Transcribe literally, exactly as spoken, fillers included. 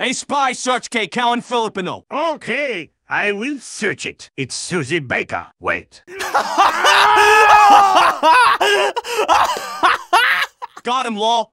Hey, spy, search K. Callan Filipino. Okay, I will search it. It's Susie Baker. Wait. Got him, lol.